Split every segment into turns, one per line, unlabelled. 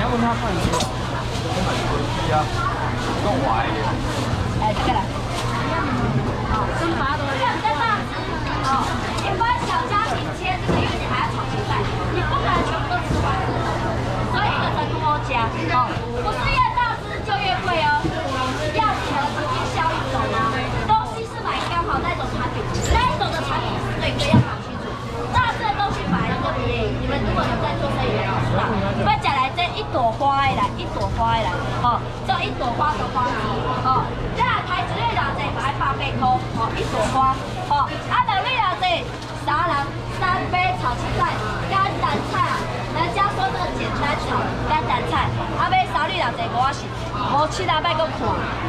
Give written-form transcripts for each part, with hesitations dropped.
问他换一个，啊，更滑一点。
哎，这个来。真拔的。真的。哦，一般小家庭切这个，因为你还要炒青菜，你不可能全部都吃完，所以一个程度欧加。哦，不是越大只就越贵哦，要你的资金效益走吗？东西是买刚好那种产品，那一种的产品是最贵，要搞清楚。大只的东西买了就便宜，你们如果有在做生意的，知道。不讲来这一朵花的来，一朵花的来，哦，这一朵花的花期，哦，这台子类老这买8倍块，哦，一朵花，哦，啊，两类老这3杯炒青菜，干蛋菜，人家说这个简单炒干蛋菜，啊，买3粒老这我是570块个看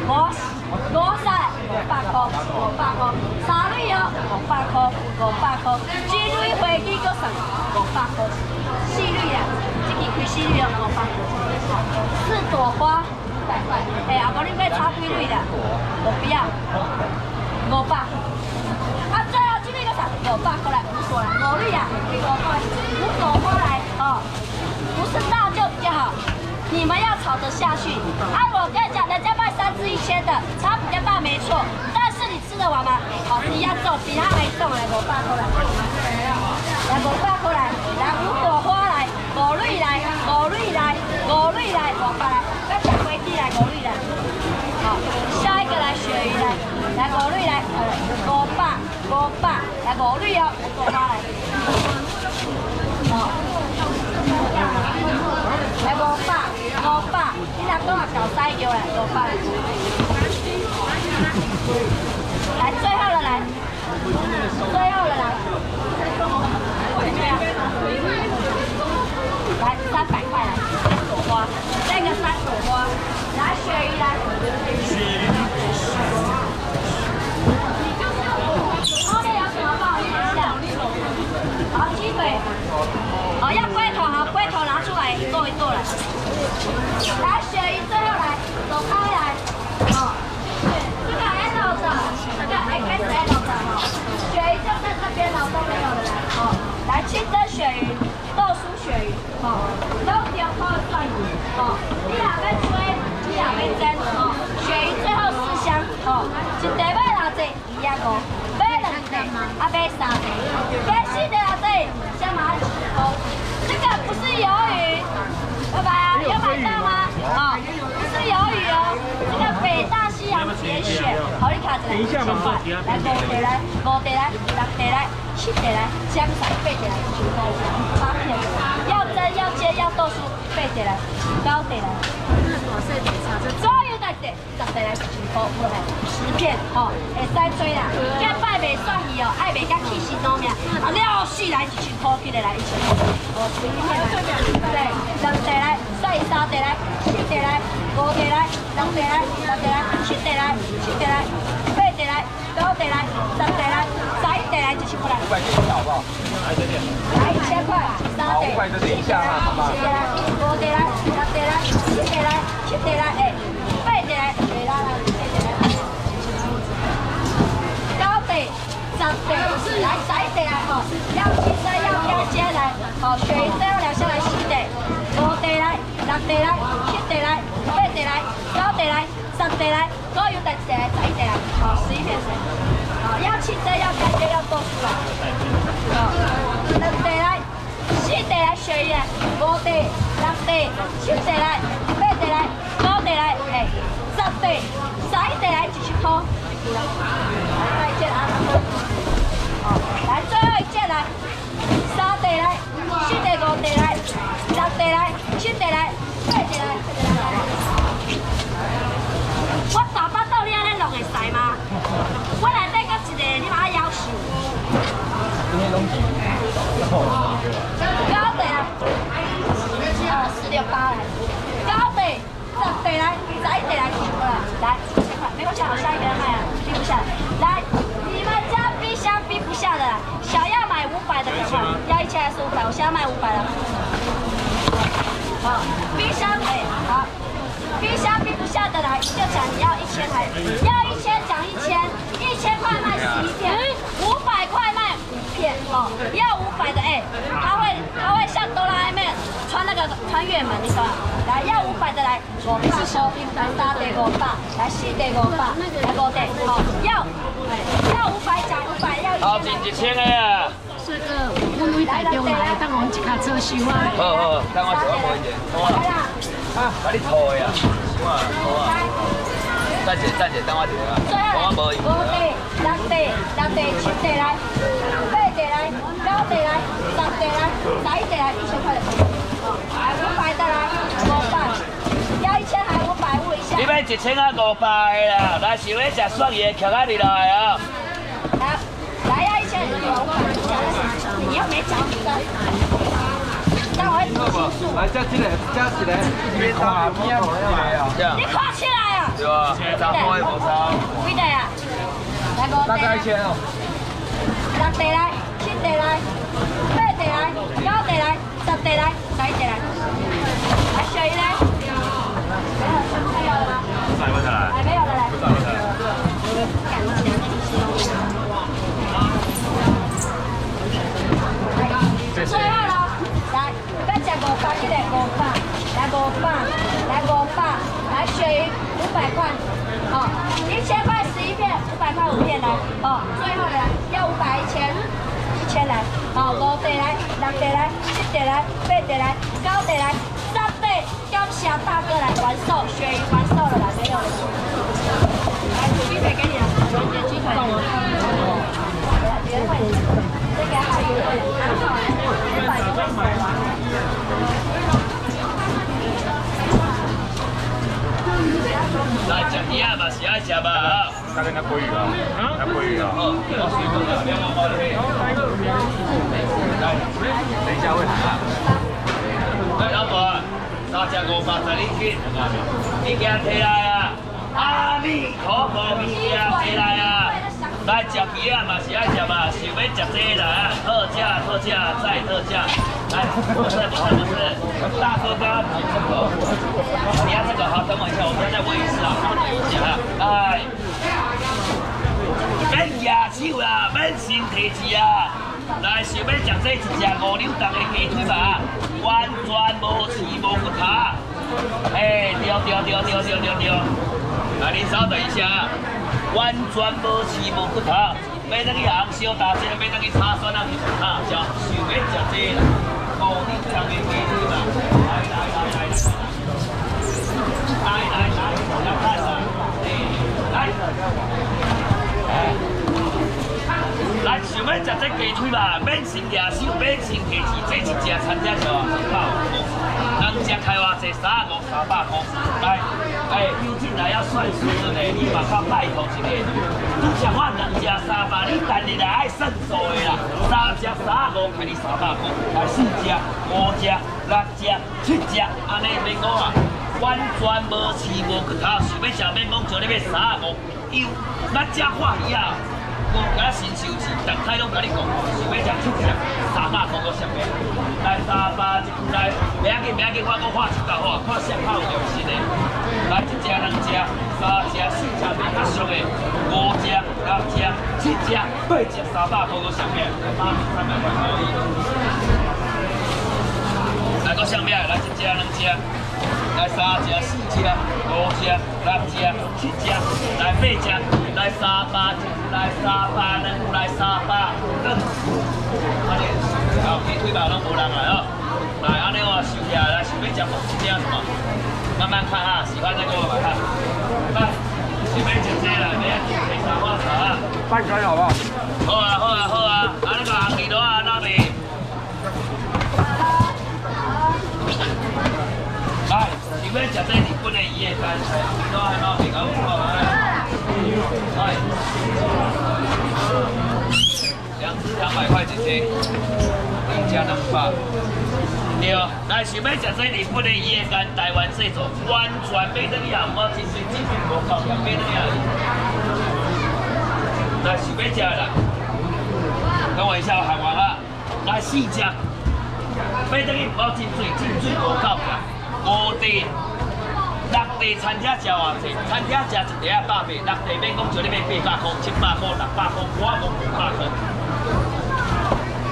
，530、500块，500块，3粒哦，500块，500块，鸡蕊飞机个算500块，4粒啊，这期开4粒哦，500块，4朵花500块，哎，阿无你买炒几粒的？我不要，500。啊，最后这粒个啥？500过来，5朵来，5粒啊，5块，5朵花来哦，不是大就比较好。你们要炒得下去。啊，我跟你讲，人家卖3只1000的，它比较大没错，但是你吃得完吗？好，你要重，比它还重来，500块来，来500块来，来5朵花来，5粒来，5粒来，5粒来，500来，再加飞机来，5粒来。好，下一个来鳕鱼来，来5粒来，500，来5粒哦，5朵花来。好。来500，你若讲小塞油来500来。来最后了来，最后了来。来300块来，3朵花，这个3朵花，来鳕鱼来。后面有什么不好意思一下？好，鸡腿。哦，要龟头，好，龟头拿出来剁一剁来。来，鳕鱼最后来，走开来。哦，这个 L 的，这个 XL 的哈，鳕鱼就在这边了，都没有了来。哦，来清蒸鳕鱼，豆酥鳕鱼，哦，都不要泡蒜鱼，哦，你若要吹，你若要蒸，哦，鳕鱼最后4香，哦，一地买偌济250，买2地，啊买3地，买4地偌济，先买10块。这个不是鱿鱼，拜拜啊，有买到吗？哦，不是鱿鱼哦，这个北大西洋铁血，好，你卡着来1000块，来5地来，5地来，6地来，7地来，江伞8地来，10块，8片，要蒸要煎要豆酥8地来，9地来。所有的地10地来10块，有来10片，哦，会使吹啦，这摆袂算伊哦，爱袂甲气势怎么样？了死来1000块，记得来1000块，哦，10片来，对，2地来，再3地来，7地来，5地来，6地来，6地来，7地来，7地来，8地来，9地来，10地来，11地来1000块来。500这一下好不好？来这点。来1000块，3地。500这一下哈，好吧？7地来，5地来，6地来，7地来，7地来，哎，8地来，对啦啦，8地来，9地。10地，来11地来吼，要清蒸要要煎来，好，鳕鱼最后2下来4地，5地来，6地来，7地来，8地来，9地来，10地来，所有的地来11地来，好，11片水，好，要清蒸要干煎要豆酥来，好，2地来，4地来鳕鱼来，5地、6地、7地来，8地来，9地来，哎，10地，11地来1000块。来一件啊！好，来最后一件来，3地来，4地、5地来，6地来，7地来，8地来。我大巴肚你安尼弄会使吗？我内底搁一个，你嘛要求。9地来，468来，9地、10地来，11地来1000块来，1000块，没关系，我下一个人卖啊。逼不下来，来，你们家冰箱逼不下的，想要买500的赶快，要1000还是500？我现在卖500了。好，冰箱哎，好，冰箱逼不下的来，就讲你要1000还要1000讲1000，1000块卖11片，500块卖5片。 哦，要500的哎，它会像哆啦 A 梦穿那个穿越门，你懂吗？来要500的来，500来3地500，来4地500，来5地，好，要500讲500，要1000。
好，进1000个呀。
这个我位台中来，等我一卡车收啊。
好，等我小可一点，好啊。啊，把你拖呀，好啊，好啊。等一下，等我一下。我无意。
5地、6地、7地来，8地来，9地来，10地来，11地来，1000块的。来500的来，500，要1000还500，问一下。
你要1000啊500的啦，来想要吃蒜叶，徛啊你来啊。
来要1000，你又没讲你的。但我会数数。
来加一个，边打边啊！
你看起来啊！
对啊，现在涨多也无差。
几地啊？来5地。
大概1000哦。
6地来，7地来，8地来，9地来，10地来，11地来。来选一嘞。没有了吗？
不再来。
没有了来。最后了，来，不要讲500，记得500，来500，来500，来鳕鱼500块，哦，1000块11片，500块5片来，哦，最后的来要500、1000来，哦，5地来，6地来，7地来，8地来，9地来，10地，感谢大哥来完售，鳕鱼完售了啦，没有了。来，鸡腿给你了，鸡腿。这个还有
来吃鱼啊嘛是爱吃吧？
大概那鲑鱼啊，那鲑鱼啊。
哦，我水果啊，两毛的。来，
等一下会来啊。
来老板，3只500你去，你给摕来啊！阿弥陀佛，物件摕来啊！来吃鱼啊嘛是爱吃嘛，想要吃这个啦，特价再特价，来，不是，大哥哥，你要这个好，等我一下，我们再问一次啊，等一下啊，来，免牙手啦，免身体字啊，来，想要吃这一只5柳重的鸡腿吧，完全无刺无骨头，哎，对，来，您稍等一下。完全无刺无骨头，要等去红烧大只，要等去炒蒜啊，去炒椒，想要吃这啦，5柳重的鸡腿嘛，来，来，想要吃这鸡腿嘛，免先抓手，免先提钱，这一只餐车就150，人吃开偌济，35、300块，来。哎，有进来要算数的呢，你嘛较拜托一下。你像我2只300，你单日来爱算数的啦。3只35，开你300块，来4只、5只、6只、7只，安尼免讲啊，完全无刺无骨头，想要吃免讲，就你要35，有咱只欢喜啊。我甲新收市，逐摆拢甲你讲，想要吃7只，300块个上面。来300一来，袂要紧，我画一道画，看谁较有良心的。来1只、2只、3只、4只，袂较俗的，5只、6只、7只、8只，300块个上面，300块可以。来个上面，来1只、2只。来3只、4只、5只、6只、7只，来8只，来300，来300，来300，安尼，好，鸡腿肉拢无人来哦。来，安尼我收起来，来想要吃红薯饼什么？慢慢看哈，喜欢再给我买哈。来，想要吃这个，你要吃3块3啊？
半根好不好？
好啊，安尼个红耳朵啊，那边。来，想要吃这日本的鱼的干菜，都还蛮平安不？来，2只200块一斤，1只200。对，来想要吃这日本的鱼的干，台湾制作，完全买得了，我真水无够，也买得了。来，想要吃的啦，等我一下，我喊完了。来4只，买得去，我真水无够啦。5地、6地餐车吃偌济？餐车吃一碟180，6地免讲就你买800块、700块、600块，我讲500块。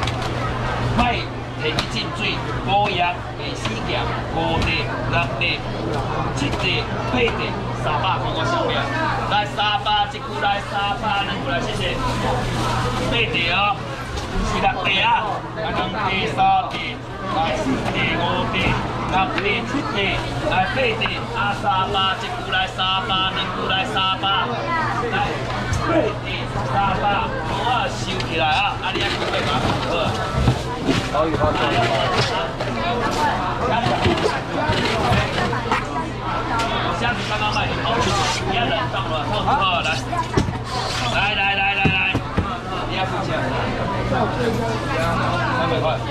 卖摕去浸水，五样第四件5地、6地、7地、8地，300块我小饼。来300，一句来300，两句来谢谢。8地哦，是6地啊，2地、3地，来4地、5地、6地、7地，来8地，啊300，一句来300，两句来300，来8地300，我收起来啊，啊你啊准备嘛好。
好，以后再见。
下次刚刚卖的好，你要冷冻了，好，来，你要付钱，300块，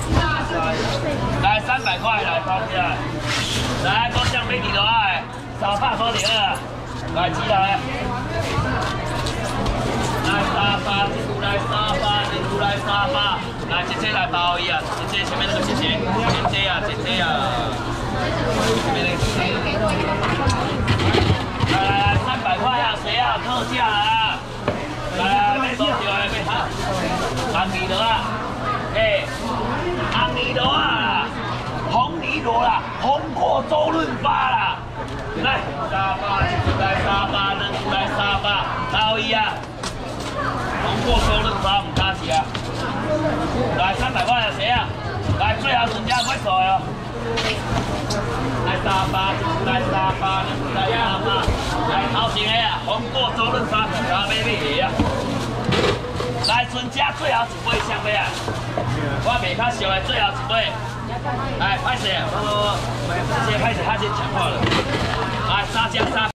来300块来包起来，来多酱美几多哎，300块2啊，来几来？来300，一股来300，两股来300。 来，姐姐来包伊啊！姐姐前面那个姐姐啊，姐姐啊，前面那个姐姐。来，300块啊，谁啊？特价啊！来，买多少来买哈？红泥螺啊，红泥螺啊，红泥螺啦，红过周润发啦。来，300，来300，两股来300，包伊啊！红过周润发，唔打死啊！ 来300块啊，谁啊？来最后剩下快手哦！来300，来300，来300，来头前的啊，红过周润发，加买米啊！来剩下最后一杯香杯啊！我袂较熟的最后一杯，来歹势，谢谢歹势，他先讲话了。来3加3。